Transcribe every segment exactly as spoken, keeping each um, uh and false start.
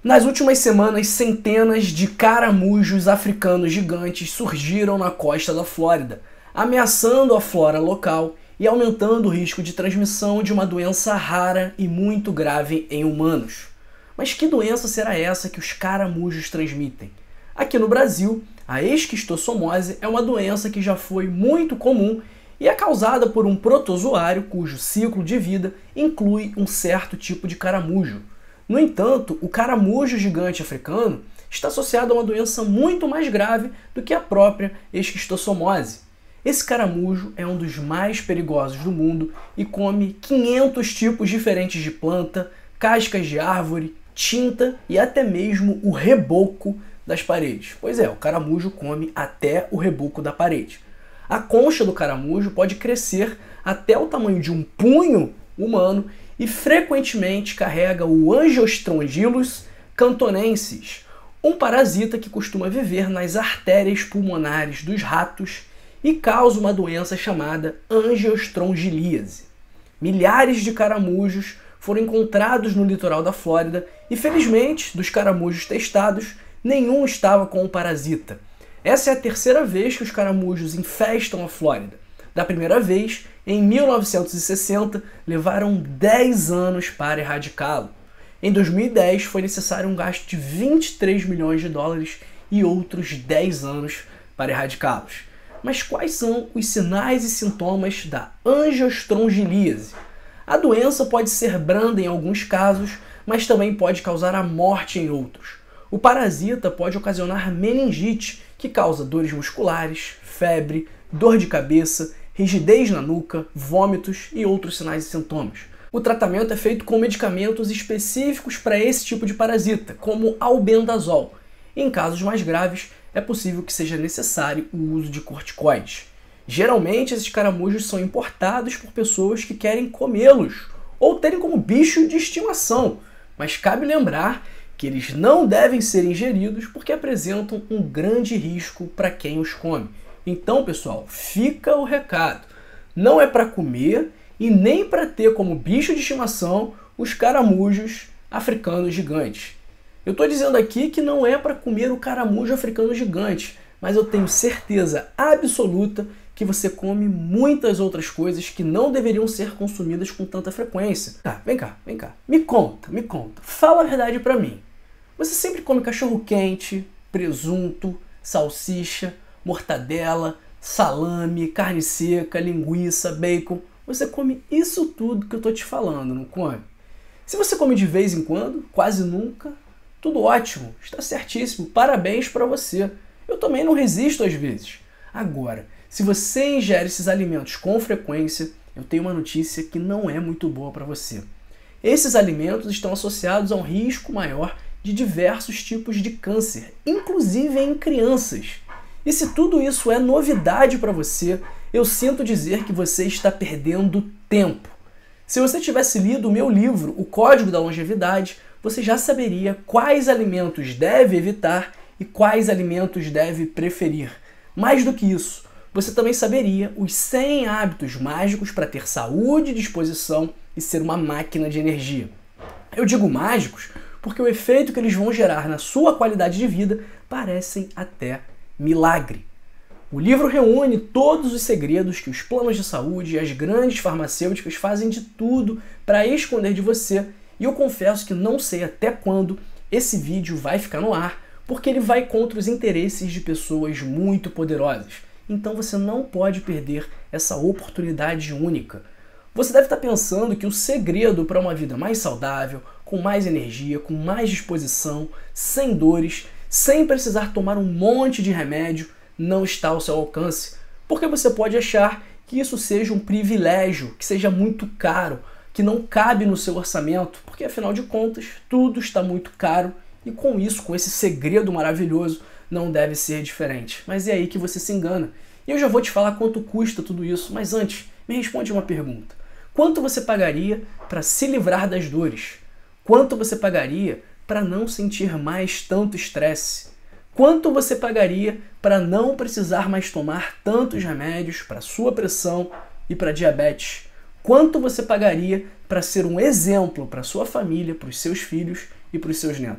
Nas últimas semanas, centenas de caramujos africanos gigantes surgiram na costa da Flórida, ameaçando a flora local e aumentando o risco de transmissão de uma doença rara e muito grave em humanos. Mas que doença será essa que os caramujos transmitem? Aqui no Brasil, a esquistossomose é uma doença que já foi muito comum e é causada por um protozoário cujo ciclo de vida inclui um certo tipo de caramujo. No entanto, o caramujo gigante africano está associado a uma doença muito mais grave do que a própria esquistossomose. Esse caramujo é um dos mais perigosos do mundo e come quinhentos tipos diferentes de planta, cascas de árvore, tinta e até mesmo o reboco das paredes. Pois é, o caramujo come até o reboco da parede. A concha do caramujo pode crescer até o tamanho de um punho humano e frequentemente carrega o Angiostrongyllus cantonensis, um parasita que costuma viver nas artérias pulmonares dos ratos e causa uma doença chamada angiostrongilíase. Milhares de caramujos foram encontrados no litoral da Flórida e, felizmente, dos caramujos testados, nenhum estava com o parasita. Essa é a terceira vez que os caramujos infestam a Flórida. Da primeira vez, em mil novecentos e sessenta, levaram dez anos para erradicá-lo. Em dois mil e dez, foi necessário um gasto de vinte e três milhões de dólares e outros dez anos para erradicá-los. Mas quais são os sinais e sintomas da angiostrongilíase? A doença pode ser branda em alguns casos, mas também pode causar a morte em outros. O parasita pode ocasionar meningite, que causa dores musculares, febre, dor de cabeça, rigidez na nuca, vômitos e outros sinais e sintomas. O tratamento é feito com medicamentos específicos para esse tipo de parasita, como albendazol. Em casos mais graves, é possível que seja necessário o uso de corticoides. Geralmente, esses caramujos são importados por pessoas que querem comê-los ou terem como bicho de estimação, mas cabe lembrar que eles não devem ser ingeridos porque apresentam um grande risco para quem os come. Então, pessoal, fica o recado. Não é para comer e nem para ter como bicho de estimação os caramujos africanos gigantes. Eu estou dizendo aqui que não é para comer o caramujo africano gigante, mas eu tenho certeza absoluta que você come muitas outras coisas que não deveriam ser consumidas com tanta frequência. Tá, vem cá, vem cá. Me conta, me conta. Fala a verdade para mim. Você sempre come cachorro-quente, presunto, salsicha, mortadela, salame, carne seca, linguiça, bacon. Você come isso tudo que eu tô te falando, não come? Se você come de vez em quando, quase nunca, tudo ótimo, está certíssimo, parabéns para você. Eu também não resisto às vezes. Agora, se você ingere esses alimentos com frequência, eu tenho uma notícia que não é muito boa para você. Esses alimentos estão associados a um risco maior de diversos tipos de câncer, inclusive em crianças. E se tudo isso é novidade para você, eu sinto dizer que você está perdendo tempo. Se você tivesse lido o meu livro, O Código da Longevidade, você já saberia quais alimentos deve evitar e quais alimentos deve preferir. Mais do que isso, você também saberia os cem hábitos mágicos para ter saúde, disposição e ser uma máquina de energia. Eu digo mágicos porque o efeito que eles vão gerar na sua qualidade de vida parecem até milagre. O livro reúne todos os segredos que os planos de saúde e as grandes farmacêuticas fazem de tudo para esconder de você, e eu confesso que não sei até quando esse vídeo vai ficar no ar, porque ele vai contra os interesses de pessoas muito poderosas. Então você não pode perder essa oportunidade única. Você deve estar pensando que o segredo para uma vida mais saudável, com mais energia, com mais disposição, sem dores, sem precisar tomar um monte de remédio, não está ao seu alcance, porque você pode achar que isso seja um privilégio, que seja muito caro, que não cabe no seu orçamento, porque afinal de contas tudo está muito caro e com isso, com esse segredo maravilhoso, não deve ser diferente. Mas é aí que você se engana. E eu já vou te falar quanto custa tudo isso, mas antes, me responde uma pergunta. Quanto você pagaria para se livrar das dores? Quanto você pagaria para não sentir mais tanto estresse? Quanto você pagaria para não precisar mais tomar tantos remédios para sua pressão e para diabetes? Quanto você pagaria para ser um exemplo para sua família, para os seus filhos e para os seus netos?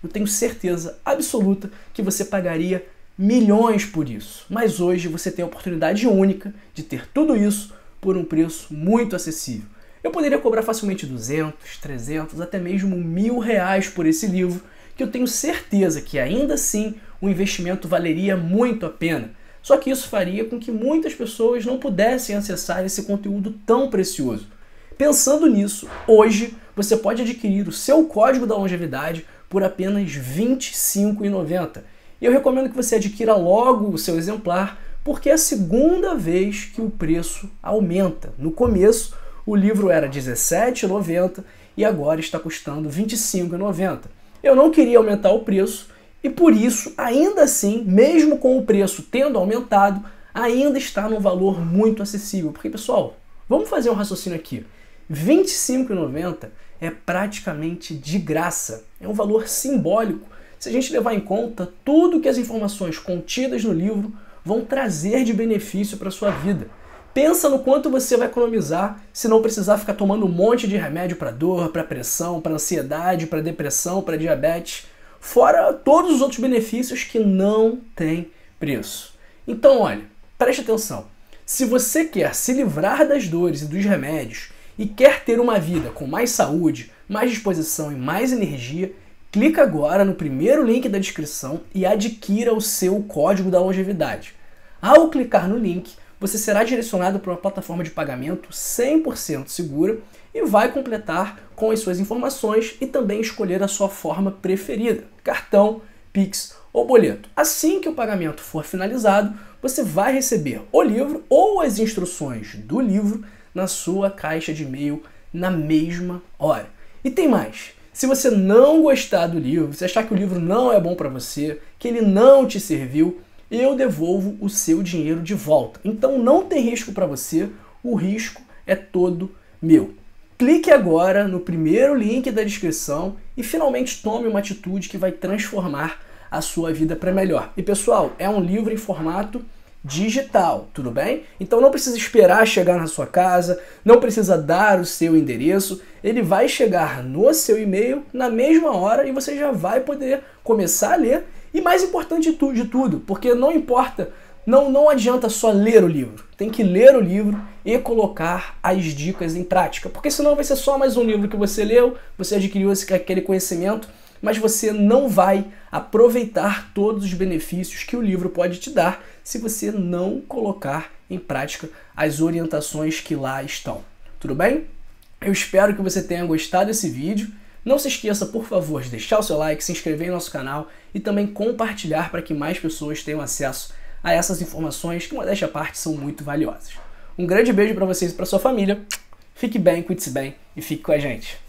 eu tenho certeza absoluta que você pagaria milhões por isso. Mas hoje você tem a oportunidade única de ter tudo isso por um preço muito acessível. Eu poderia cobrar facilmente duzentos, trezentos, até mesmo mil reais por esse livro, que eu tenho certeza que ainda assim o investimento valeria muito a pena. Só que isso faria com que muitas pessoas não pudessem acessar esse conteúdo tão precioso. Pensando nisso, hoje você pode adquirir o seu código da longevidade por apenas vinte e cinco reais e noventa centavos. E eu recomendo que você adquira logo o seu exemplar, porque é a segunda vez que o preço aumenta. No começo, o livro era dezessete reais e noventa centavos e agora está custando vinte e cinco reais e noventa centavos. Eu não queria aumentar o preço e por isso, ainda assim, mesmo com o preço tendo aumentado, ainda está num valor muito acessível. Porque, pessoal, vamos fazer um raciocínio aqui. vinte e cinco reais e noventa centavos é praticamente de graça. É um valor simbólico se a gente levar em conta tudo que as informações contidas no livro vão trazer de benefício para a sua vida. Pensa no quanto você vai economizar se não precisar ficar tomando um monte de remédio para dor, para pressão, para ansiedade, para depressão, para diabetes, fora todos os outros benefícios que não têm preço. Então, olha, preste atenção. Se você quer se livrar das dores e dos remédios e quer ter uma vida com mais saúde, mais disposição e mais energia, clica agora no primeiro link da descrição e adquira o seu código da longevidade. Ao clicar no link, você será direcionado para uma plataforma de pagamento cem por cento segura e vai completar com as suas informações e também escolher a sua forma preferida, cartão, Pix ou boleto. Assim que o pagamento for finalizado, você vai receber o livro ou as instruções do livro na sua caixa de e-mail na mesma hora. E tem mais. Se você não gostar do livro, se achar que o livro não é bom para você, que ele não te serviu, eu devolvo o seu dinheiro de volta. Então não tem risco para você, o risco é todo meu. Clique agora no primeiro link da descrição e finalmente tome uma atitude que vai transformar a sua vida para melhor. E pessoal, é um livro em formato digital, tudo bem? Então não precisa esperar chegar na sua casa, não precisa dar o seu endereço, ele vai chegar no seu e-mail na mesma hora e você já vai poder começar a ler. E mais importante de tudo, porque não importa, não, não adianta só ler o livro, tem que ler o livro e colocar as dicas em prática, porque senão vai ser só mais um livro que você leu, você adquiriu esse, aquele conhecimento, mas você não vai aproveitar todos os benefícios que o livro pode te dar se você não colocar em prática as orientações que lá estão. Tudo bem? Eu espero que você tenha gostado desse vídeo. Não se esqueça, por favor, de deixar o seu like, se inscrever em nosso canal e também compartilhar para que mais pessoas tenham acesso a essas informações que, modéstia à parte, são muito valiosas. Um grande beijo para vocês e para sua família. Fique bem, cuide-se bem e fique com a gente.